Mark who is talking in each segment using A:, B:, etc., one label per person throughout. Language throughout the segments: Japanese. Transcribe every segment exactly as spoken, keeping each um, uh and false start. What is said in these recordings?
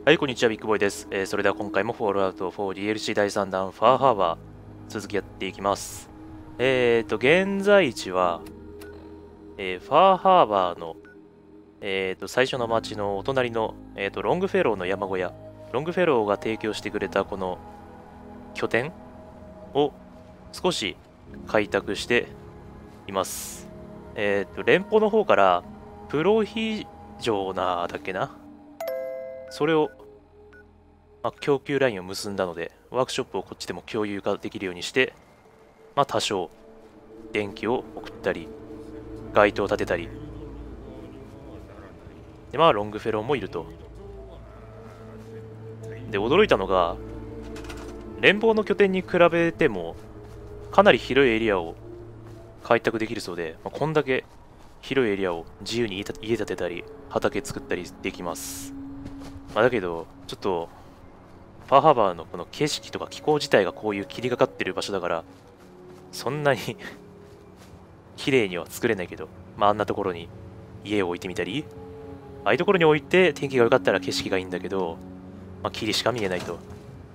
A: はい、こんにちは、ビッグボーイです。えーそれでは今回もフォールアウトフォー ディーエルシー だいさん弾ファーハーバー続きやっていきます。えーと、現在地は、えーファーハーバーの、えーと、最初の町のお隣の、えーと、ロングフェローの山小屋、ロングフェローが提供してくれたこの拠点を少し開拓しています。えーと、連邦の方からプロヒジョーナーだっけな、それをまあ、供給ラインを結んだので、ワークショップをこっちでも共有ができるようにして、まあ、多少、電気を送ったり、街灯を建てたり、で、まあ、ロングフェローもいると。で、驚いたのが、連邦の拠点に比べても、かなり広いエリアを開拓できるそうで、まあ、こんだけ広いエリアを自由に家建てたり、畑作ったりできます。まあ、だけど、ちょっと、ファーハーバーのこの景色とか気候自体がこういう霧がかってる場所だから、そんなに綺麗には作れないけど、まあ、あんなところに家を置いてみたり、ああいうところに置いて天気が良かったら景色がいいんだけど、まあ、霧しか見えないと。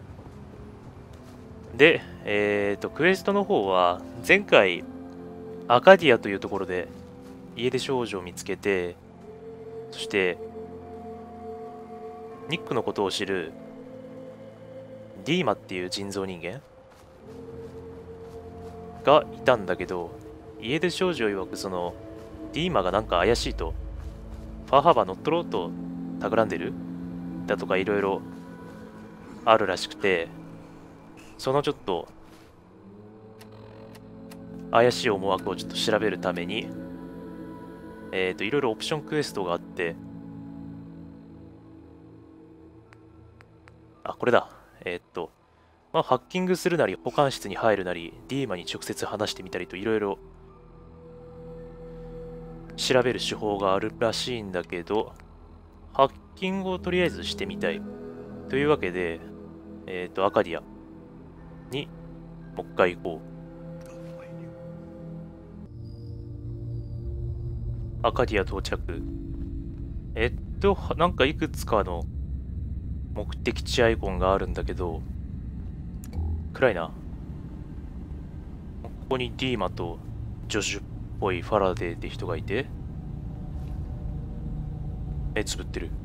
A: で、えっと、クエストの方は、前回、アカディアというところで家出少女を見つけて、そして、ニックのことを知るディーマっていう人造人間がいたんだけど、家出少女曰くそのディーマがなんか怪しいと、ファーハーバー乗っ取ろうと企んでるだとかいろいろあるらしくて、そのちょっと怪しい思惑をちょっと調べるために、えっといろいろオプションクエストがあって、あ、これだ。えっと、まあ、ハッキングするなり、保管室に入るなり、ディーマに直接話してみたりといろいろ調べる手法があるらしいんだけど、ハッキングをとりあえずしてみたい。というわけで、えっと、アカディアにもう一回行こう。アカディア到着。えっと、なんかいくつかの目的地アイコンがあるんだけど、暗いな。ここにディーマとジョシュっぽいファラデーって人がいて、目つぶってる。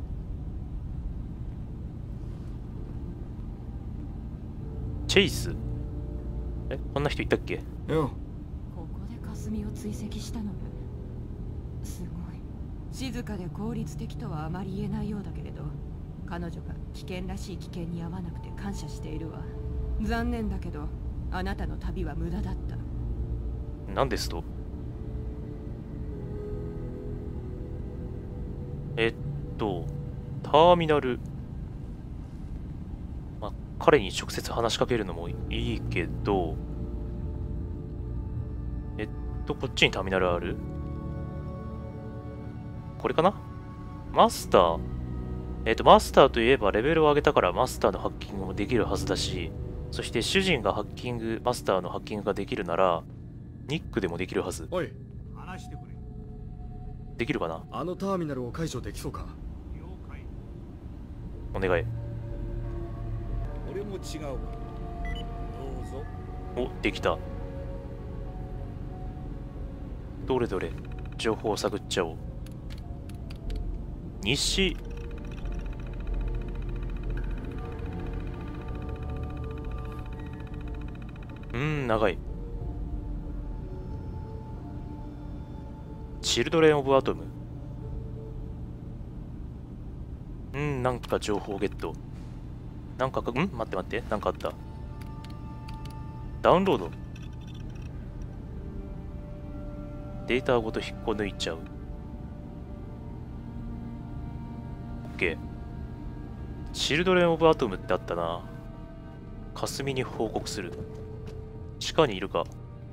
A: チェイス？え、こんな人いたっけ？
B: よ。
C: ここで霞を追跡したのね。すごい。静かで効率的とはあまり言えないようだけれど、彼女が危険らしい危険に遭わなくて感謝しているわ。残念だけど、あなたの旅は無駄だった。
A: 何ですと？えっと、ターミナル。まあ、彼に直接話しかけるのもいいけど、えっと、こっちにターミナルある？これかな？マスター。えっと、マスターといえばレベルを上げたからマスターのハッキングもできるはずだし、そして主人がハッキング、マスターのハッキングができるなら、ニックでもできるはず。
B: おい、話してくれ。
A: できるかな？
B: あのターミナルを解除できそうか？
A: お願い。
D: 俺も違うか。どうぞ。
A: お、できた。どれどれ、情報を探っちゃおう。西。うーん、長い。チルドレン・オブ・アトム。うん、なんか情報ゲット。なんかか、ん待って待って、なんかあった。ダウンロード。データごと引っこ抜いちゃう。OK。チルドレン・オブ・アトムってあったな。霞に報告する。地下にいるか。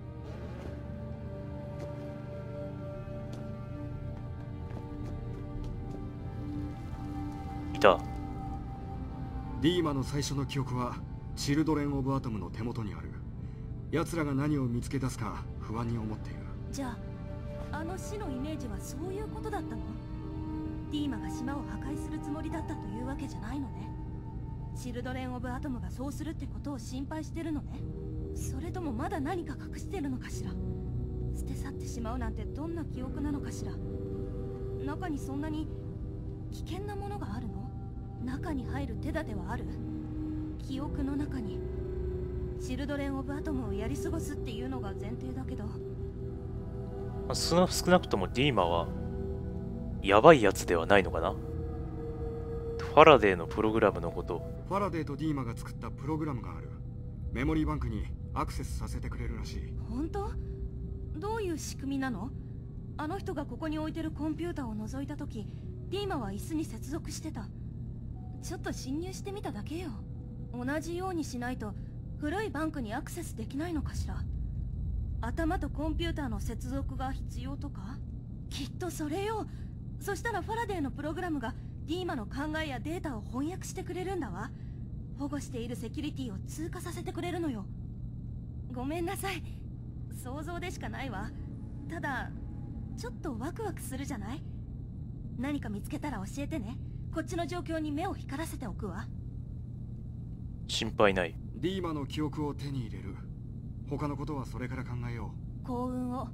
A: いた。
B: ディーマの最初の記憶はチルドレン・オブ・アトムの手元にある。奴らが何を見つけ出すか不安に思っている。
E: じゃああの死のイメージはそういうことだったの？ ディーマが島を破壊するつもりだったというわけじゃないのね。チルドレン・オブ・アトムがそうするってことを心配してるのね。それともまだ何か隠してるのかしら。捨て去ってしまうなんてどんな記憶なのかしら。中にそんなに危険なものがあるの？中に入る手立てはある？記憶の中にチルドレン・オブ・アトムをやり過ごすっていうのが前提だけど。
A: 少な、少なくともディーマはやばいやつではないのかな。ファラデーのプログラムのこと。
B: ファラデーとディーマが作ったプログラムがある。メモリーバンクにアクセスさせてくれるらしい。
E: 本当？どういう仕組みなの？あの人がここに置いてるコンピューターを覗いた時、ディーマは椅子に接続してた。ちょっと侵入してみただけよ。同じようにしないと古いバンクにアクセスできないのかしら。頭とコンピューターの接続が必要とか？きっとそれよ。そしたらファラデーのプログラムがディーマの考えやデータを翻訳してくれるんだわ。保護しているセキュリティを通過させてくれるのよ。ごめんなさい、想像でしかないわ。ただちょっとワクワクするじゃない。何か見つけたら教えてね。こっちの状況に目を光らせておくわ。
A: 心配ない。
B: ディーマの記憶を手に入れる。他のことはそれから考えよ
E: う。幸運を。
A: ん ?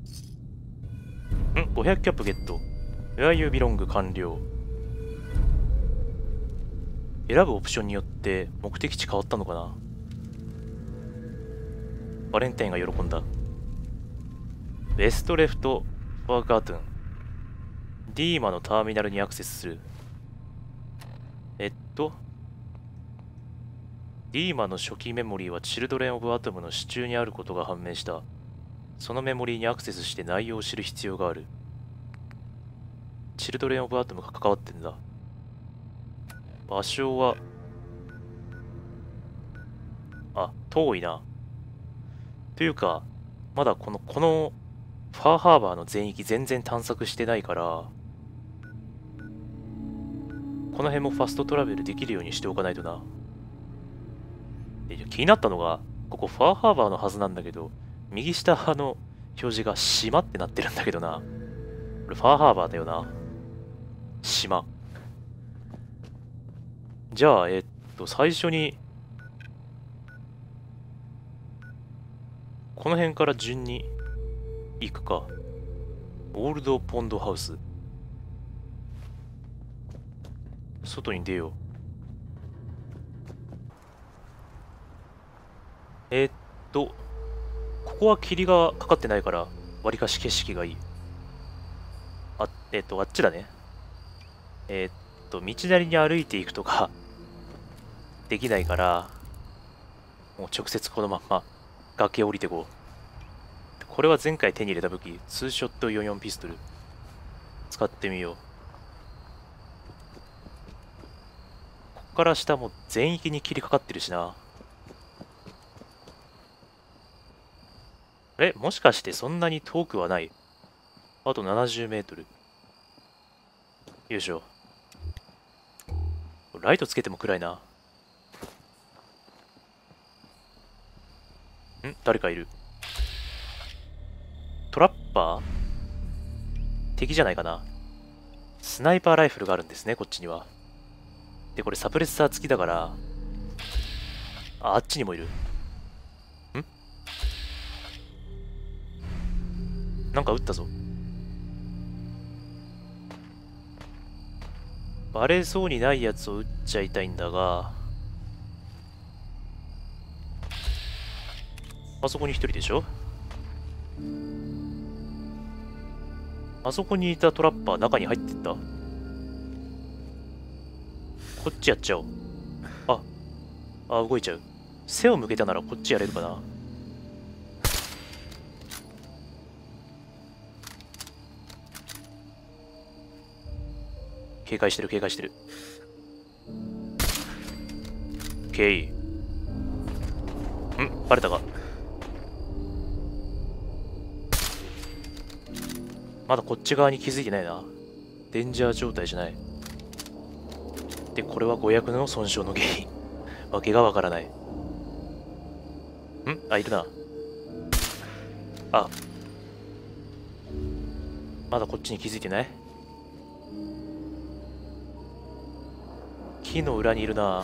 A: ごひゃく キャップゲット。Where you belong 完了。選ぶオプションによって目的地変わったのかな。バレンタインが喜んだ。ベストレフトフォーガートゥン。ディーマのターミナルにアクセスする。えっとディーマの初期メモリーはチルドレン・オブ・アトムの支柱にあることが判明した。そのメモリーにアクセスして内容を知る必要がある。チルドレン・オブ・アトムが関わってんだ。場所はあ、遠いな。というかまだこのこのファーハーバーの全域全然探索してないから、この辺もファストトラベルできるようにしておかないとな。で気になったのが、ここファーハーバーのはずなんだけど、右下の表示が島ってなってるんだけどな。これファーハーバーだよな。島。じゃあ、えっと、最初に、この辺から順に行くか。オールドポンドハウス。外に出よう。えー、っと、ここは霧がかかってないから、わりかし景色がいい。あ、えー、っと、あっちだね。えー、っと、道なりに歩いていくとか、できないから、もう直接このまんま崖降りてこう。これは前回手に入れた武器、ツーショットよんじゅうよんピストル。使ってみよう。ここから下も全域に霧かかってるしな。え、もしかしてそんなに遠くはない？あとななじゅうメートル。よいしょ。ライトつけても暗いな。ん？誰かいる。トラッパー？敵じゃないかな。スナイパーライフルがあるんですね、こっちには。で、これサプレッサー付きだから、あ、あっちにもいる。なんか撃ったぞ。バレそうにないやつを撃っちゃいたいんだが、あそこに一人でしょ。あそこにいたトラッパー中に入ってった。こっちやっちゃおう。あ、あ、動いちゃう。背を向けたならこっちやれるかな。警戒してる警戒してる。ケイ。ん？バレたか？まだこっち側に気づいてないな。デンジャー状態じゃない。で、これは誤訳の損傷の原因。わけがわからない。ん？あ、いるな。あ。まだこっちに気づいてない？ 木の裏にいるな。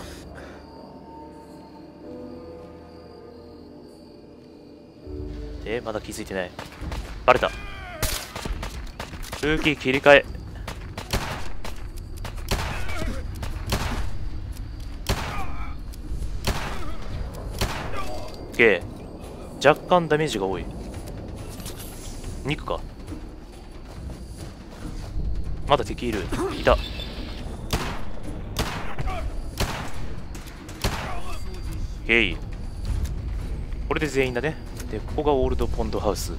A: え、まだ気づいてない。バレた。武器切り替え。OK。若干ダメージが多い。肉か。まだ敵いる。いた。OK。これで全員だね。で、ここがオールドポンドハウス。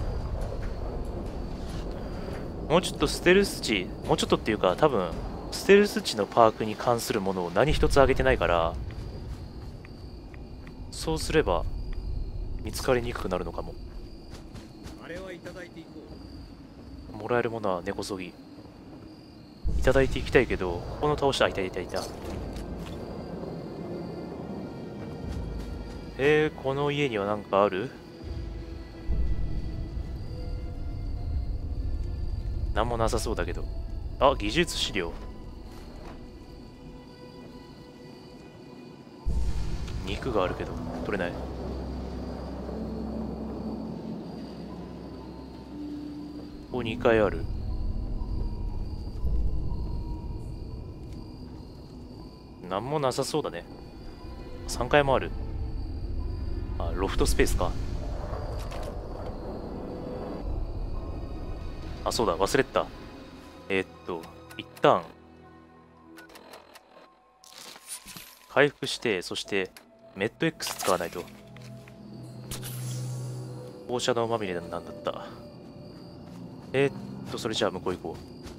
A: もうちょっとステルス値、もうちょっとっていうか多分ステルス値のパークに関するものを何一つ上げてないから、そうすれば見つかりにくくなるのかも。
D: あれはいただいていこう。
A: もらえるものは根こそぎいただいていきたいけど、この倒した。いたいたいた。えー、この家には何かある？なんもなさそうだけど。あ、技術資料。肉があるけど取れない。ここにかいある。なんもなさそうだね。さんかいもある。あ、ロフトスペースか。あ、そうだ、忘れてた。えー、っと、一旦、回復して、そして、メッド X 使わないと。放射能まみれなんだった。えー、っと、それじゃあ向こう行こ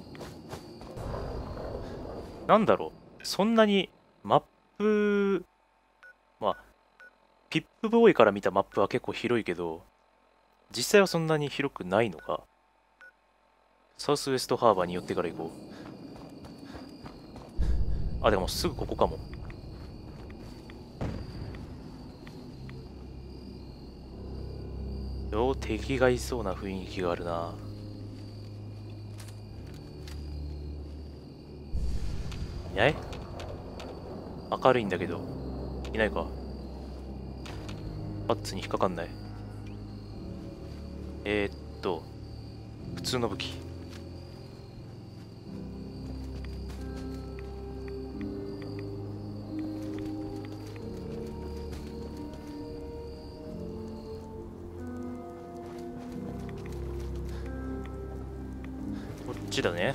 A: う。なんだろう、そんなにマップ、まあ、ピップボーイから見たマップは結構広いけど、実際はそんなに広くないのか。サウスウエストハーバーに寄ってから行こう。あ、でもすぐここかも。よ、敵がいそうな雰囲気があるな。いない？明るいんだけど。いないか。パッツに引っかかんない。えー、っと、普通の武器。こっちだね。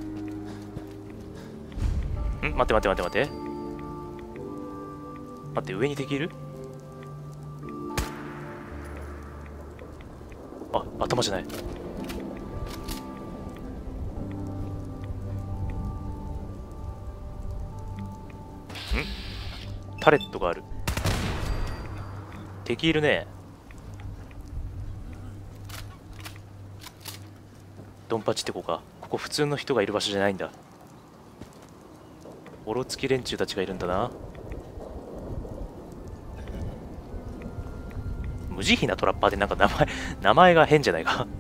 A: ん？待って待って待って待って。待って、上に敵いる？あ、頭じゃない。ん？タレットがある。敵いるね。ドンパチってこうか。ここ普通の人がいる場所じゃないんだ。オロつき連中たちがいるんだな。無慈悲なトラッパーでなんか名前、名前が変じゃないか。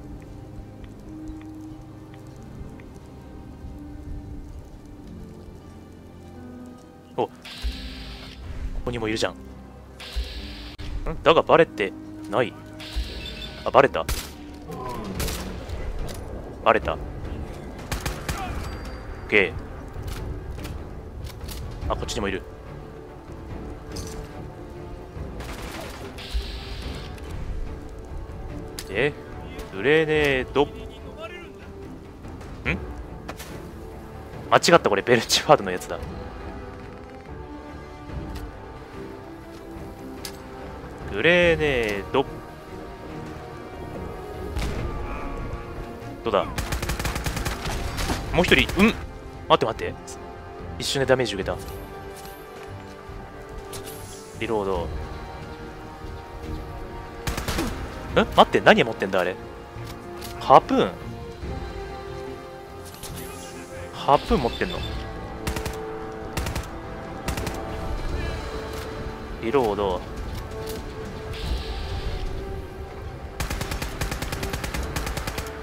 A: お、ここにもいるじゃん。んだがバレてない。あ、バレた。バレた。オッケー。あ、こっちにもいる。で、グレネード。ん？間違った、これベルチファードのやつだ。グレネード。どうだ？もう一人。うん、待って待って、一瞬でダメージ受けた。リロード。ん？待って、何持ってんだあれ。ハープーン？ハープーン持ってんの？リロード。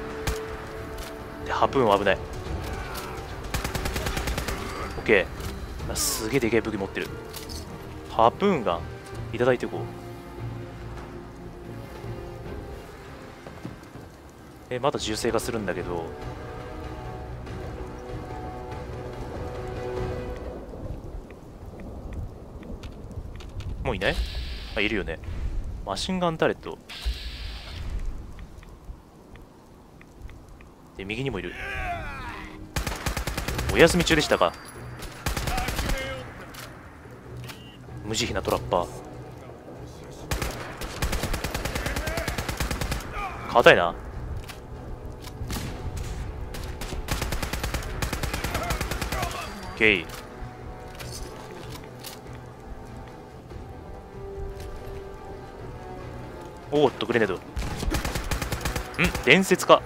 A: で、ハープーンは危ない。オッケー。 あ、すげえでけえ武器持ってる。ハープーンガンいただいていこう。えまだ銃声がするんだけど、もういない？あ、いるよね。マシンガンタレットで、右にもいる。お休み中でしたか。無慈悲なトラッパー。硬いな。オッケー。おーっと、グレネード。ん伝説か。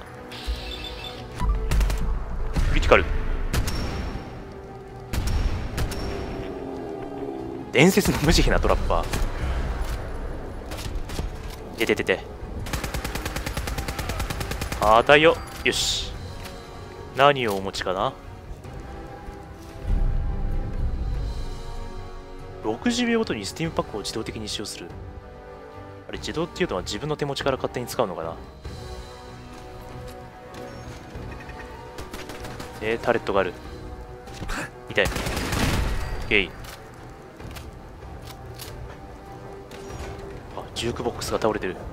A: クリティカル。伝説の無慈悲なトラッパー。でててて。あたよ。よし。何をお持ちかな。ろくじゅうびょうごとにスティームパックを自動的に使用する。あれ、自動っていうのは自分の手持ちから勝手に使うのかな。えー、タレットがある。痛い。ゲイ。あ、ジュークボックスが倒れてる。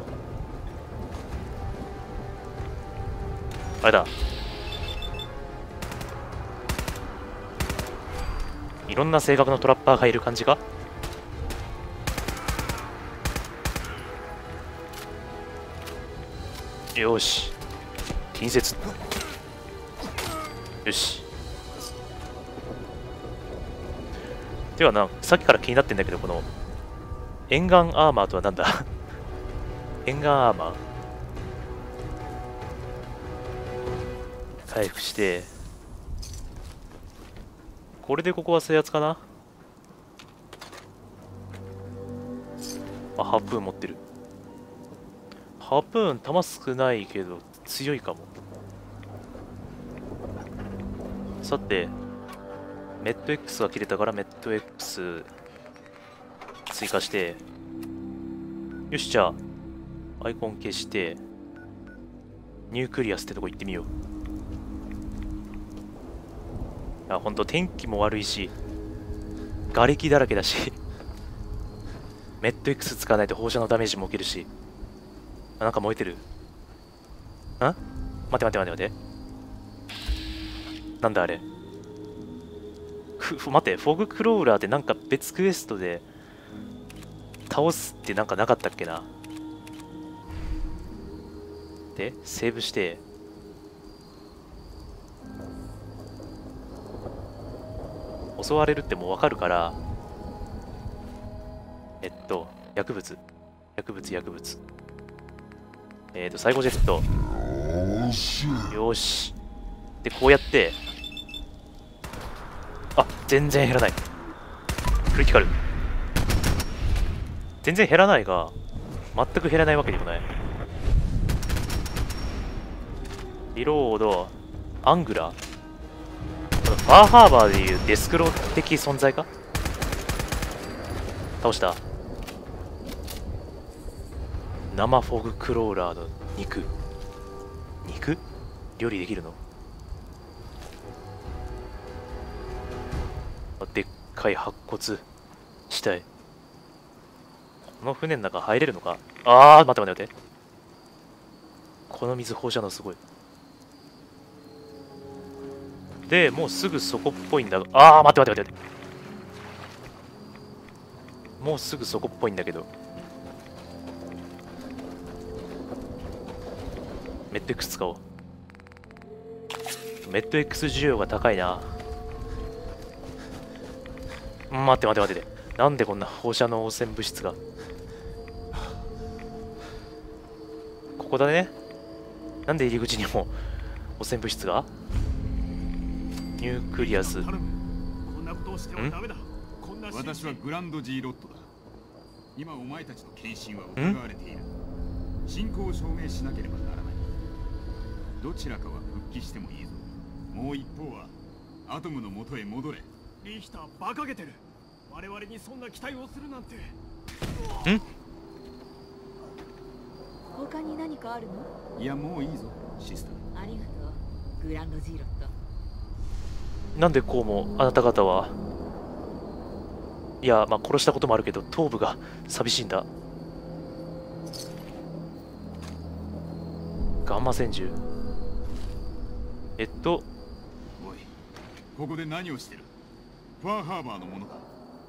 A: あれだ。いろんな性格のトラッパーがいる感じか。よし。近接。よし。ではな、さっきから気になってんだけど、この沿岸アーマーとはなんだ。沿岸アーマー回復して、これでここは制圧かな。あ、ハープーン持ってる。ハープーン弾少ないけど強いかも。さて、メット X が切れたからメット X 追加して、よし、じゃあアイコン消してニュークリアスってとこ行ってみよう。あ、ほんと天気も悪いし瓦礫だらけだしメット X 使わないと放射のダメージも受けるし。あ、なんか燃えてる。ん？待って待って待って待って。なんだあれ。ふ待って、フォグクローラーってなんか別クエストで倒すってなんかなかったっけな。で、セーブして襲われるってもうわかるから、えっと薬物薬物薬物えっとサイコジェット。よし。でこうやって、あ、全然減らない。クリティカル。全然減らないが全く減らないわけでもない。リロード、アングラー、ファーハーバーでいうデスクロ的存在か。倒した。生フォグクローラーの肉。肉料理できるの？でっかい白骨死体。この船の中入れるのか。あー、待って待って待って。この水放射能すごい。でもうすぐそこっぽいんだが、あー、待って待って待って待って。もうすぐそこっぽいんだけど、メット X 使おう。メット X 需要が高いな。待って待って待って。なんでこんな放射能汚染物質が。ここだね。なんで入り口にも汚染物質が。ニュークリアス。ん？
F: 私はグランド G ロットだ。今お前たちの献身は疑われている。信仰を証明しなければならない。どちらかは復帰してもいいぞ。もう一方はアトムの元へ戻れ。
B: リヒター馬鹿げてる。我々にそんな期待をするなんて。
A: ん？
G: 他に何かあるの？
F: いや、もういいぞシスター。
G: ありがとうグランドジーロット。
A: なんでこうもあなた方はいや、まあ殺したこともあるけど頭部が寂しいんだ。ガンマ戦銃。えっと
F: おい、ここで何をしてる？ファーハーバーのものか？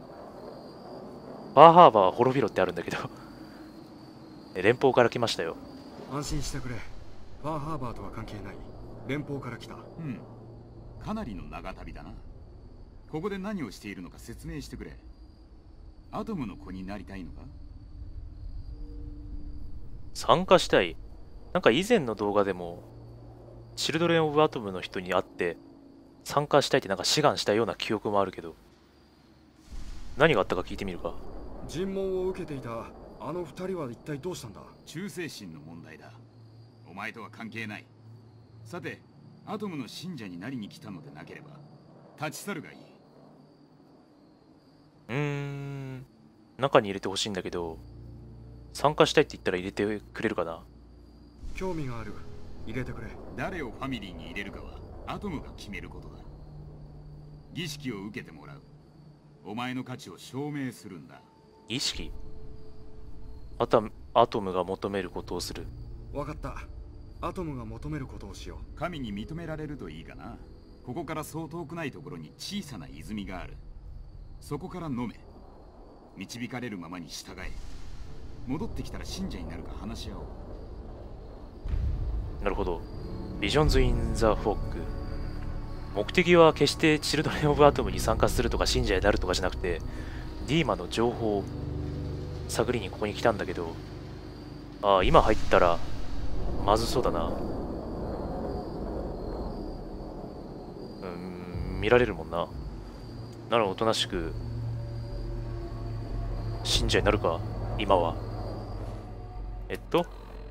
A: バーハーバーは滅びろってあるんだけど連邦から来ましたよ。
B: 安心してくれ。ファーハーバーとは関係ない。連邦から来た。
F: うん、かなりの長旅だな。ここで何をしているのか説明してくれ。アトムの子になりたいのか？
A: 参加したい。なんか以前の動画でもチルドレン・オブ・アトムの人に会って参加したいってなんか志願したような記憶もあるけど、何があったか聞いてみるか。
B: 尋問を受けていたあの二人は一体どうしたんだ？
F: 忠誠心の問題だ。お前とは関係ない。さて、アトムの信者になりに来たのでなければ立ち去るがいい。
A: うーん、中に入れてほしいんだけど、参加したいって言ったら入れてくれるかな。
B: 興味がある。入れてくれ。
F: 誰をファミリーに入れるかはアトムが決めることだ。儀式を受けてもらう。お前の価値を証明するんだ。
A: 儀式？アタム、アトムが求めることをする。
B: わかった。アトムが求めることをしよう。
F: 神に認められるといいかな。ここからそう遠くないところに小さな泉がある。そこから飲め。導かれるままに従え。戻ってきたら信者になるか話し合おう。
A: なるほど。ビジョンズ・イン・ザ・フォック。目的は決してチルドレン・オブ・アトムに参加するとか信者になるとかじゃなくて、ディーマの情報を探りにここに来たんだけど、ああ、今入ったらまずそうだな。うん、見られるもんな。ならおとなしく信者になるか、今は。えっと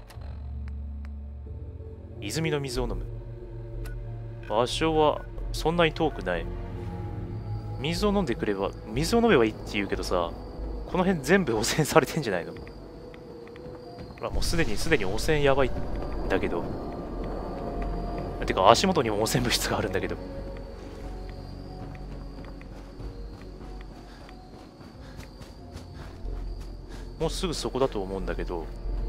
A: 泉の水を飲む。場所はそんなに遠くない。水を飲んでくれば、水を飲めばいいって言うけどさ、この辺全部汚染されてんじゃないの？ほら、もうすでにすでに汚染やばいんだけど。てか足元にも汚染物質があるんだけど。もうすぐそこだと思うんだけど。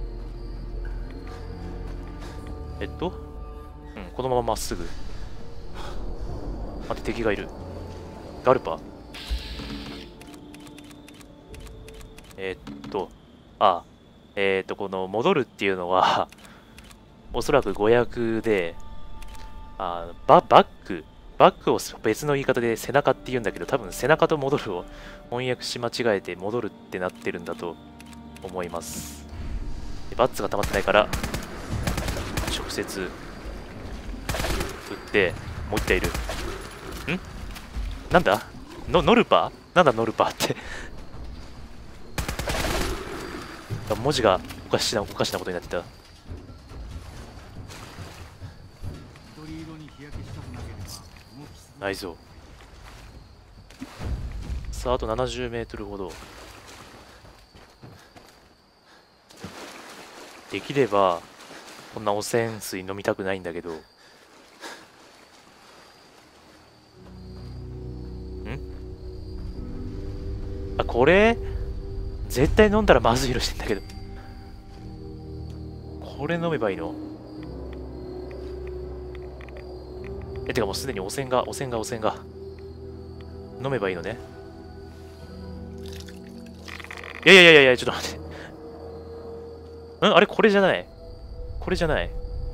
A: えっとうん、このまままっすぐ。待って、敵がいる。ガルパ。えっと、あ、えっと、この戻るっていうのは、おそらく語訳で、あババック、バックを別の言い方で背中って言うんだけど、多分背中と戻るを翻訳し間違えて戻るってなってるんだと思います。でバッツが溜まってないから、直接撃って、もう一体いる。んなんだのノルパなんだノルパって文字がおかしなおかしなことになってた。ないぞ。さあ、あとななじゅうメートルほど。できればこんな汚染水飲みたくないんだけど。んあ、これ絶対飲んだらまずい色してんだけど。これ飲めばいいの？え、てかもうすでに汚染が、汚染が、汚染が。飲めばいいのね。いやいやいやいや、ちょっと待って。んあれこれじゃないこれじゃない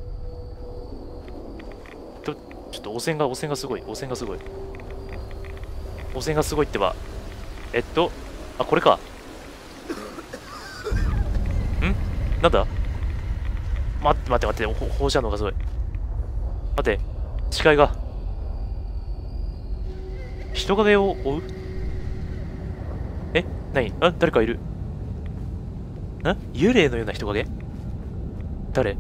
A: と、ちょっと汚染が、汚染がすごい。汚染がすごい。汚染がすごいってば。えっと、あ、これか。んなんだ待って待って待って、放射能がすごい。待って、視界が。人影を追うえ何あ、誰かいる。ん幽霊のような人影誰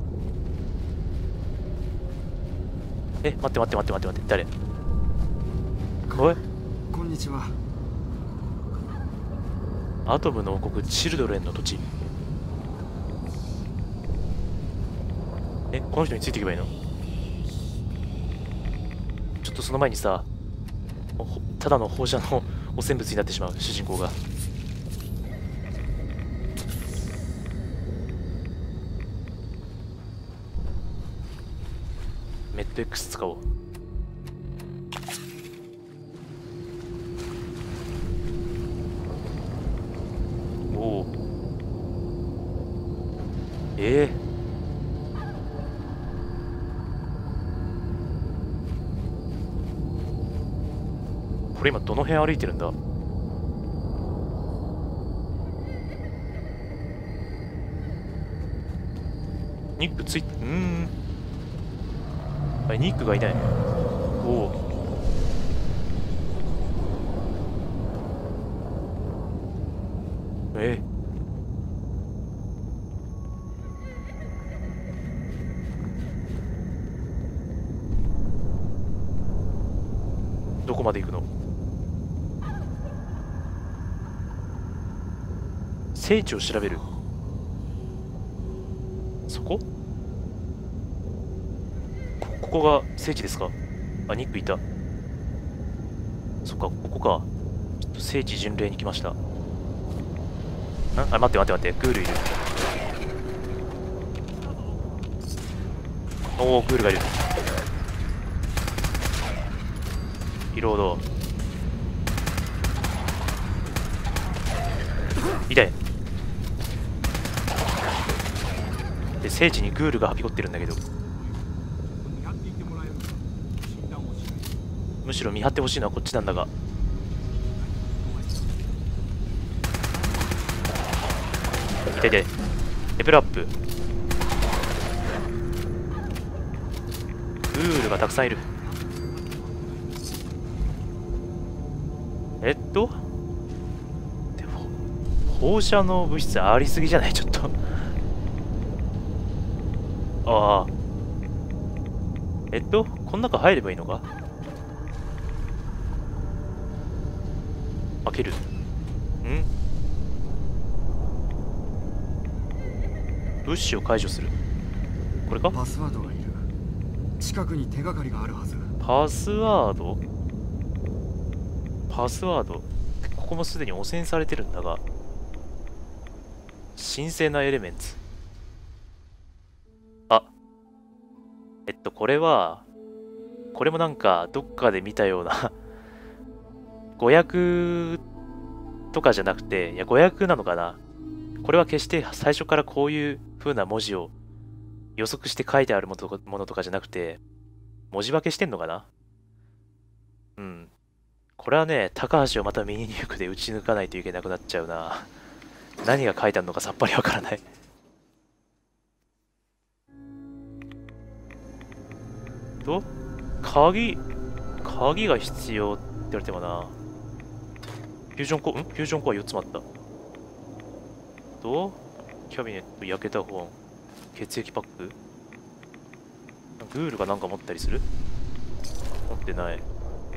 A: え、待って待って待って待って待って、誰おい
B: こんにちは。
A: アトムの王国チルドレンの土地。え、この人についていけばいいの？ちょっとその前にさ、ただの放射能汚染物になってしまう主人公が。メット X 使おう。おお。ええー。これ今どの辺歩いてるんだ？ニックつい、うーん。あれ、ニックがいない。おお。えどこまで行くの？聖地を調べる。そこ？こ、ここが聖地ですか？あ、ニックいた。そっか、ここか。ちょっと聖地巡礼に来ました。ん？あ、待って待って待って、グールいる。おお、グールがいる。リロード。痛い。で、聖地にグールがはびこってるんだけど、むしろ見張ってほしいのはこっちなんだが。痛い痛い。レベルアップ。グールがたくさんいる。えっとでも放射能物質ありすぎじゃない？ちょっとああ、えっとこの中入ればいいのか？開ける。ん？物資を解除する。これか？
B: パスワードがいる。近くに手がかりがあるはず。
A: パスワード？パスワード？ここもすでに汚染されてるんだが。神聖なエレメンツ。あ、えっとこれはこれもなんかどっかで見たような語訳とかじゃなくて、いや語訳なのかな。これは決して最初からこういう風な文字を予測して書いてあるものとか、ものとかじゃなくて、文字化けしてんのかな。うん。これはね、高橋をまたミニニュークで打ち抜かないといけなくなっちゃうな。何が書いてあるのかさっぱりわからない。と、鍵、鍵が必要って言われてもな。フュージョンコ、んフュージョンコアよっつもあった。と、キャビネット、焼けた本、血液パック。グールがなんか持ったりする？持ってない。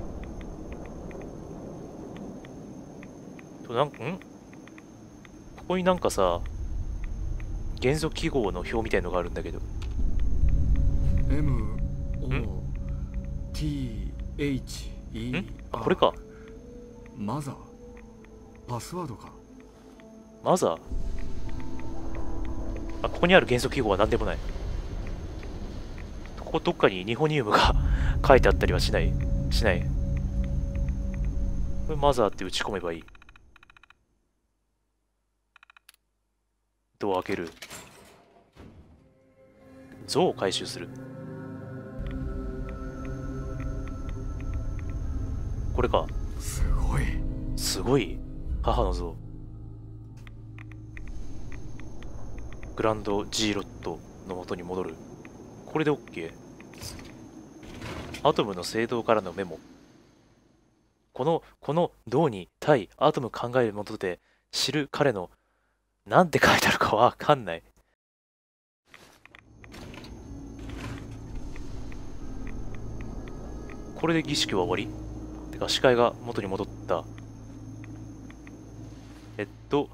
A: と、なんか、んここになんかさ、元素記号の表みたいのがあるんだけど。
B: エム オー ティー エイチ イー
A: んあ、これか。
B: マザー。パスワードか。
A: マザー？あ、ここにある元素記号は何でもない。ここどっかにニホニウムが書いてあったりはしないしない。これマザーって打ち込めばいい。ドア開ける。像を回収する。これか。
B: すごい。
A: すごい。母の像。グランドジーロットの元に戻る。これで OK。アトムの聖堂からのメモ。この、この銅に対アトム考えるもとで知る彼の、なんて書いてあるかわかんない。これで儀式は終わりってあ、視界が元に戻った。えっと、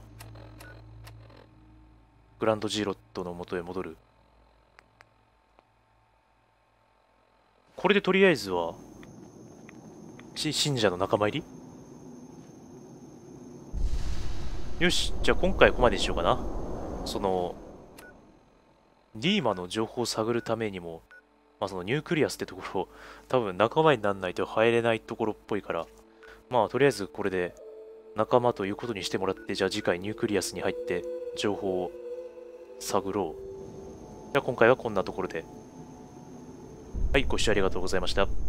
A: グランドジーロットの元へ戻る。これでとりあえずは、し信者の仲間入りよし、じゃあ今回ここまでにしようかな。その、ディーマの情報を探るためにも、まあそのニュークリアスってところ、多分仲間にならないと入れないところっぽいから、まあとりあえずこれで仲間ということにしてもらって、じゃあ次回ニュークリアスに入って情報を探ろう。じゃあ今回はこんなところで。はい、ご視聴ありがとうございました。